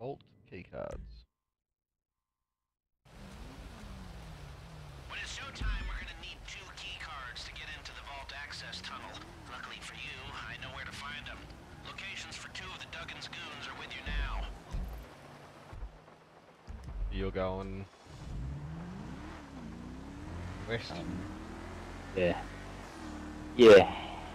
Vault keycards. When it's showtime, we're gonna need 2 key cards to get into the vault access tunnel. Luckily for you, I know where to find them. Locations for 2 of the Duggan's goons are with you now. You're going west. Yeah. Yeah.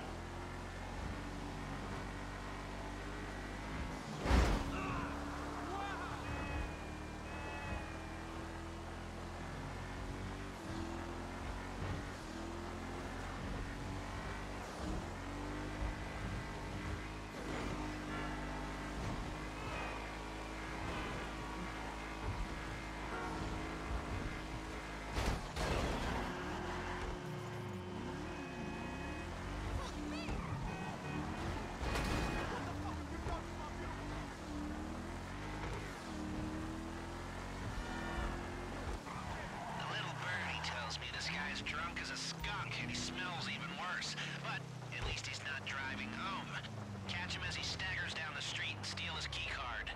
The little birdie tells me this guy's drunk as a skunk and he smells even worse. But at least he's not driving home. Catch him as he staggers down the street and steal his key card.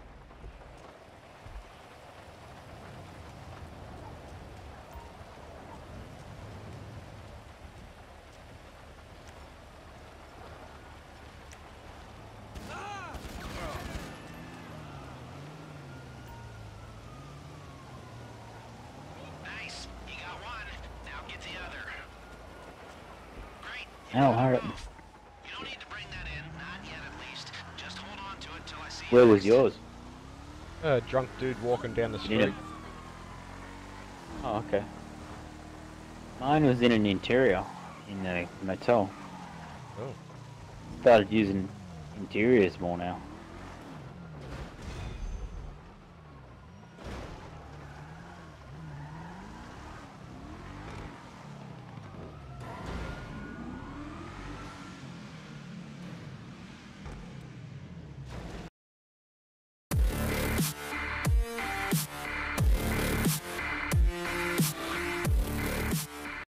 Nice. You got one. Now get the other. Great. Now, hurry up. You don't need to bring that in. Not yet, at least. Just hold on to it till I see Where you was next. yours? A drunk dude walking down the street. Yeah. Oh, okay. Mine was in an interior in a motel. Oh. Started using interiors more now.